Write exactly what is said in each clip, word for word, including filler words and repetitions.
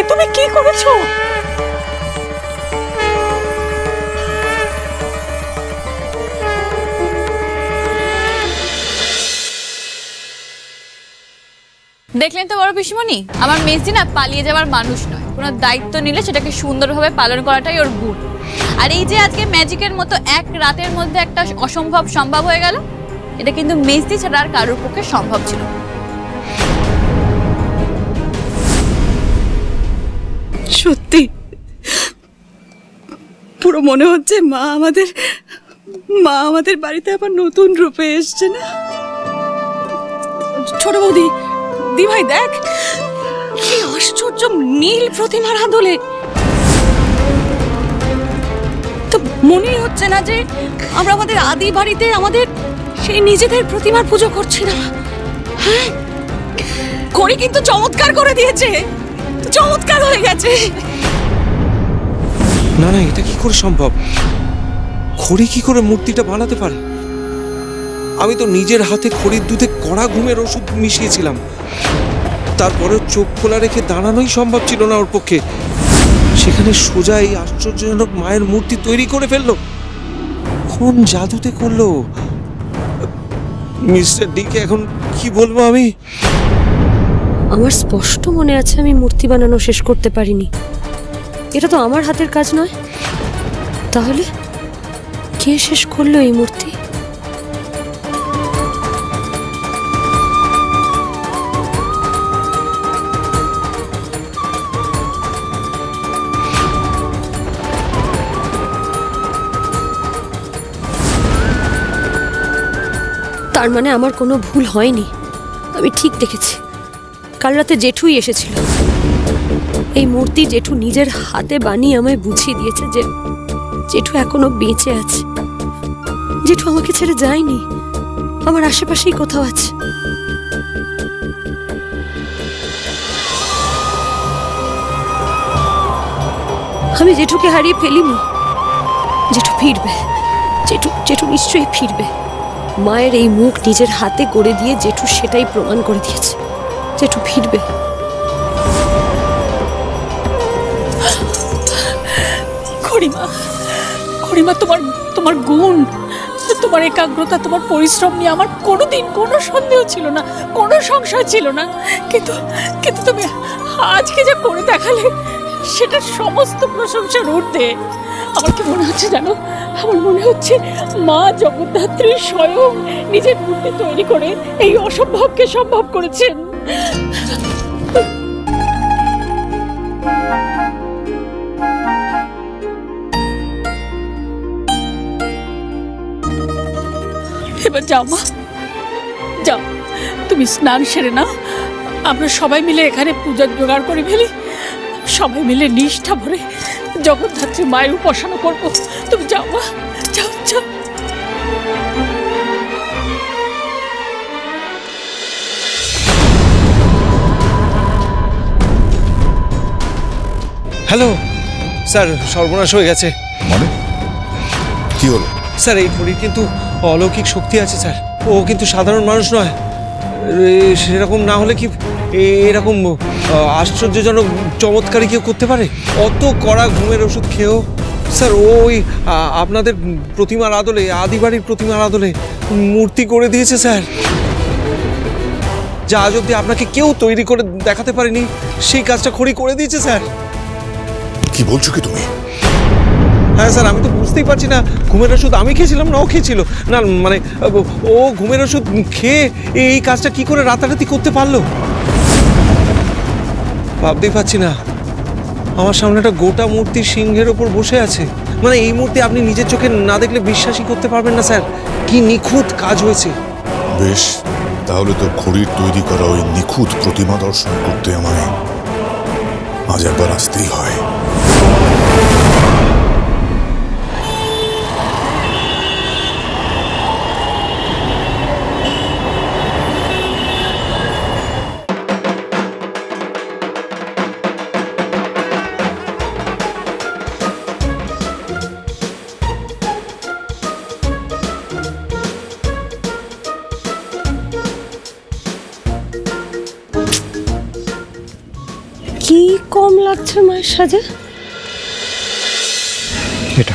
তুমি কি করেছো? দেখলেন তো বড় পিসমণি, আমার মেসি না পালিয়ে যাওয়ার মানুষ নয়। কোনো দায়িত্ব নিলে সেটাকে সুন্দরভাবে পালন করাটাই ওর গুণ। আর এই যে আজকে ম্যাজিকের মতো এক রাতের মধ্যে একটা অসম্ভব সম্ভব হয়ে গেল, এটা কিন্তু মেসি ছাড়া আর কারোর পক্ষে সম্ভব ছিল। সত্যি পুরো মনে হচ্ছে মা আমাদের মা আমাদের বাড়িতে আবার নতুন রূপে এসছে না? ছোট বৌদি, দি ভাই দেখ কি আশ্চর্য নীল প্রতিমার আদলে। তো মনেই হচ্ছে না যে আমরা আমাদের আদি বাড়িতে আমাদের সেই নিজেদের প্রতিমার পুজো করছি না। হ্যাঁ, করি কিন্তু চমৎকার করে দিয়েছে, চমৎকার হয়ে গেছে। না না, এটা কি করে সম্ভব? খড়ি কি করে মূর্তিটা বানাতে পারে? আমি তো নিজের হাতে খড়ির দুধে কড়া ঘুমের ওষুধ মিশিয়েছিলাম, তারপরে চোখ খোলা রেখে দাঁড়ানোই সম্ভব ছিল না ওর পক্ষে। সেখানে সোজা এই আশ্চর্যজনক মায়ের মূর্তি তৈরি করে ফেললো। কোন জাদুতে করলো? মিস্টার ডিকে এখন কি বলবো আমি? আমার স্পষ্ট মনে আছে আমি মূর্তি বানানো শেষ করতে পারিনি। এটা তো আমার হাতের কাজ নয়। তাহলে কে শেষ করলো এই মূর্তি? তার মানে আমার কোনো ভুল হয়নি, আমি ঠিক দেখেছি। কাল রাতে জেঠুই এসেছিল। এই মূর্তি জেঠু নিজের হাতে বানিয়ে আমায় বুঝিয়ে দিয়েছে যে জেঠু এখনো বেঁচে আছে। জেঠু আমাকে ছেড়ে যায়নি, আমার আশেপাশেই কোথাও আছে। আমি জেঠুকে হারিয়ে ফেলিনি। জেঠু ফিরবে, জেঠু জেঠু নিশ্চয়ই ফিরবে। মায়ের এই মুখ নিজের হাতে গড়ে দিয়ে জেঠু সেটাই প্রমাণ করে দিয়েছে। জেঠু ফিরবে। খড়িমা, খড়িমা, তোমার তোমার গুণ, তোমার একাগ্রতা, তোমার পরিশ্রম নিয়ে আমার কোনোদিন কোনো সন্দেহ ছিল না, কোনো সংশয় ছিল না। কিন্তু কিন্তু তুমি আজকে যা করে দেখালে সেটা সমস্ত প্রশংসার ঊর্ধ্বে। আমার কি মনে হচ্ছে জানো? আমার মনে হচ্ছে মা জগদ্ধাত্রী স্বয়ং নিজের মূর্তি তৈরি করে এই অসম্ভবকে সম্ভব করেছেন। এবার যাও মা, যাও, তুমি স্নান সেরে নাও। আমরা সবাই মিলে এখানে পূজার জোগাড় করে ফেলি। সবাই মিলে নিষ্ঠা ভরে জগদ্ধাত্রী মায়ের উপাসনা করবো। তুমি যাও মা, যাও যাও। হ্যালো স্যার, সর্বনাশ হয়ে গেছে। মানে কি হলো? স্যার, এই খড়ির কিন্তু অলৌকিক শক্তি আছে স্যার। ও কিন্তু সাধারণ মানুষ নয়। সেরকম না হলে কি এরকম আশ্চর্যজনক চমৎকারী কেউ করতে পারে? অত কড়া ঘুমের ওষুধ খেয়েও স্যার ওই আপনাদের প্রতিমার আদলে, আদিবাড়ির প্রতিমার আদলে মূর্তি করে দিয়েছে স্যার। যা আজ অব্দি আপনাকে কেউ তৈরি করে দেখাতে পারেনি, সেই কাজটা খড়ি করে দিয়েছে স্যার। কি বলছো কি তুমি? হ্যাঁ স্যার, আমি তো বুঝতেই পারছি না ঘুমের ওষুধ আমি খেয়েছিলাম না ও খেয়েছিল। না মানে ও ঘুমের ওষুধ খেয়ে এই কাজটা কি করে রাতারাতি করতে পারলো ভাবতেই পারছি না। আমার সামনে একটা গোটা মূর্তি সিংহের ওপর বসে আছে। মানে এই মূর্তি আপনি নিজের চোখে না দেখলে বিশ্বাসই করতে পারবেন না স্যার, কি নিখুঁত কাজ হয়েছে। বেশ, তাহলে তো খড়ির তৈরি করা ওই নিখুঁত প্রতিমা দর্শন করতে আমায় আজ একবার আসতেই হয়। কি কম লাগছে মায়ের সাজে। এটা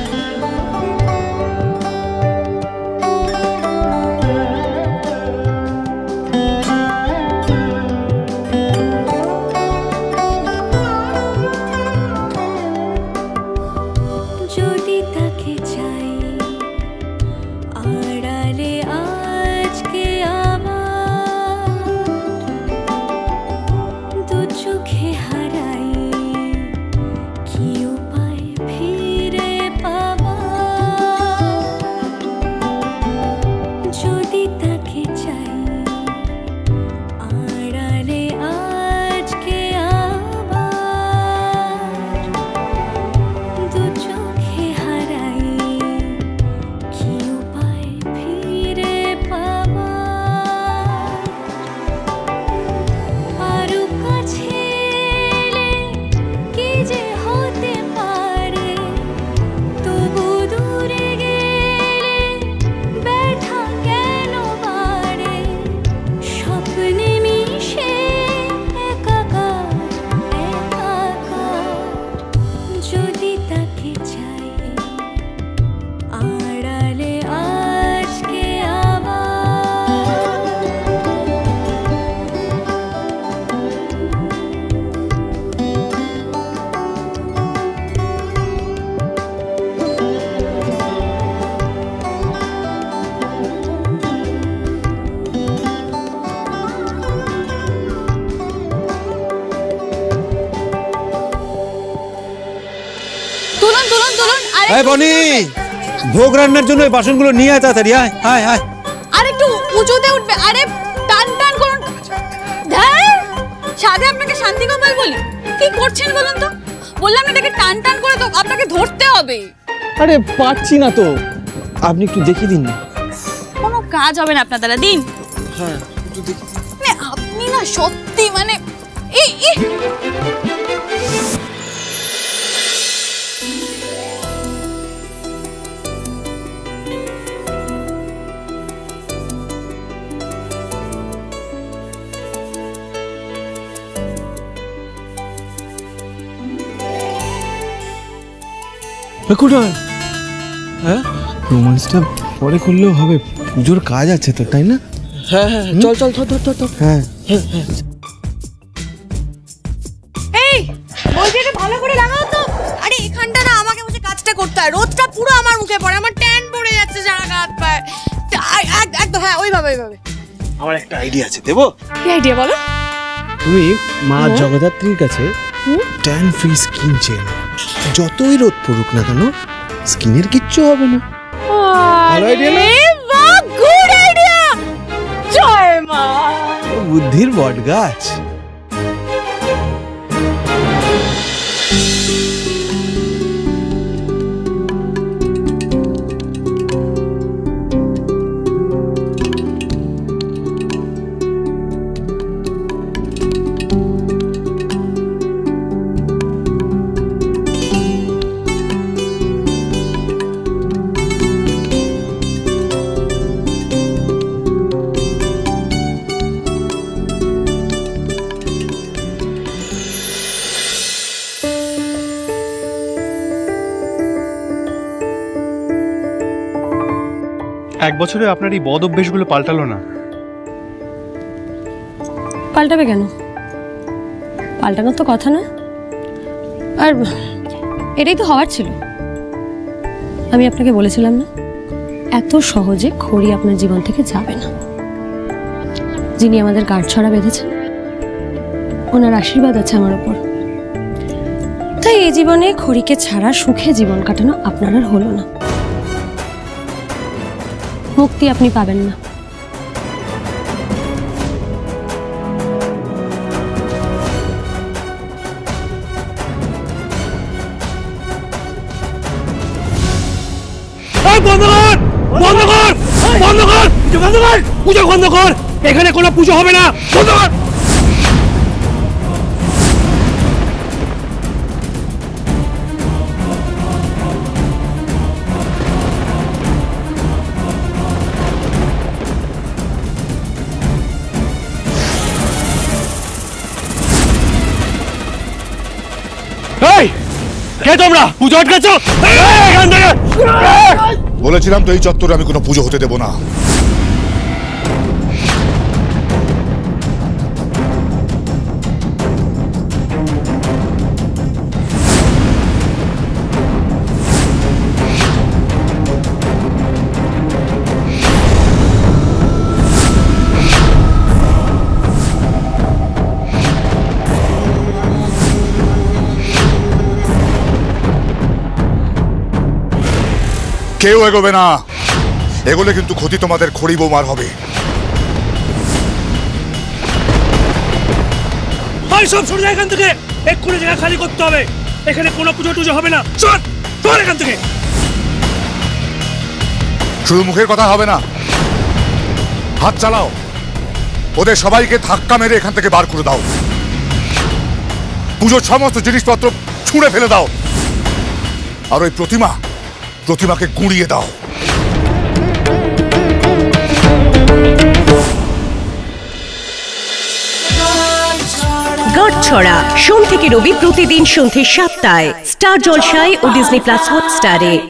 যদি তাকে চাই আড়ালে আজকে আমার দু চোখে হারাই কি উপায় ফিরে পাবার। যদি তাকে চাই আড়ালে আজকে আমার দু চোখে হারাই কি উপায় ফিরে পাবার। আরো কাছে এলে কি যে হতে পারে, তবু দূরে গেলে ব্যথা কেন বাড়ে। স্বপ্নে মিশে একাকার একাকার। যদি তাকে চাই আড়ালে আজকে আবার। তুলুন তুলুন তুলুন। আরে এই বনি, ভোগ রান্নার জন্য এই বাসনগুলো নিয়ে আয় তাড়াতাড়ি। আয় আয় আয়। আর একটু উঁচুতে উঠবে। আরে টান টান করুন। ধ্যার, সাধে আপনাকে শান্তি গোপাল বলি। কি করছেন বলুন তো? বললাম না এটাকে টান টান করে তো আপনাকে ধরতে হবে। আরে পারছি না তো, আপনি একটু দেখিয়ে দিন না। কোনো কাজ হবে না আপনার দ্বারা, দিন। হ্যাঁ একটু দেখি। মানে আপনি না সত্যি মানে এই এই কোথায়? হ্যাঁ, রোমান্সটা পরে করলেও হবে, পুজোর কাজ আছে তো, তাই না? হ্যাঁ হ্যাঁ চল চল ধর ধর ধর। হ্যাঁ এই বলছি এটা ভালো করে লাগাও তো। আরে এখানটা না আমাকে বসে কাজটা করতে হয়। রোদটা পুরো আমার মুখে পড়ে, আমার ট্যান পড়ে যাচ্ছে সারা হাত পায়ে। একদম হ্যাঁ ওইভাবে ওইভাবে। আমার একটা আইডিয়া আছে, দেবো? কি আইডিয়া বলো? তুমি মা জগদ্ধাত্রীর কাছে ট্যান ফ্রি স্কিন চেয়ে নাও। যতই রোদ পড়ুক না কেন, স্কিনের কিচ্ছু হবে না। ভালো আইডিয়া না? বাহ, গুড আইডিয়া। জয় মা। বুদ্ধির বট গাছ। এক বছরে আপনার এই বদ অভ্যেসগুলো পাল্টালো না? পাল্টাবে কেন? পাল্টানোর তো কথা না। আর এটাই তো হওয়ার ছিল। আমি আপনাকে বলেছিলাম না, এত সহজে খড়ি আপনার জীবন থেকে যাবে না। যিনি আমাদের গাঁটছড়া বেঁধেছেন, ওনার আশীর্বাদ আছে আমার ওপর। তাই এই জীবনে খড়িকে ছাড়া সুখে জীবন কাটানো আপনার আর হলো না। মুক্তি আপনি পাবেন না। বন্ধ কর, বন্ধ কর, বন্ধ কর, পুজো বন্ধ কর, পুজো বন্ধ কর। এখানে কোনো পুজো হবে না, বন্ধ কর। কে তোমরা? পুজো আটকাচ্ছো? এখান থেকে! বলেছিলাম তো এই চত্বরে আমি কোনো পুজো হতে দেব না। কেউ এগোবে না, এগোলে কিন্তু ক্ষতি তোমাদের খড়ি বৌমার হবে। সব সরে যায় এখান থেকে, এক্ষুনি জায়গা খালি করতে হবে। এখানে কোনো পুজো টুজো হবে না। সর সর এখান থেকে। শুধু মুখের কথা হবে না, হাত চালাও, ওদের সবাইকে ধাক্কা মেরে এখান থেকে বার করে দাও। পুজোর সমস্ত জিনিসপত্র ছুঁড়ে ফেলে দাও, আর ওই প্রতিমা প্রতিমাকে গুঁড়িয়ে দাও। গাঁটছড়া সোম থেকে রবি প্রতিদিন সন্ধ্যে সাতটায় স্টার জলসায় ও ডিজনি প্লাস হটস্টারে।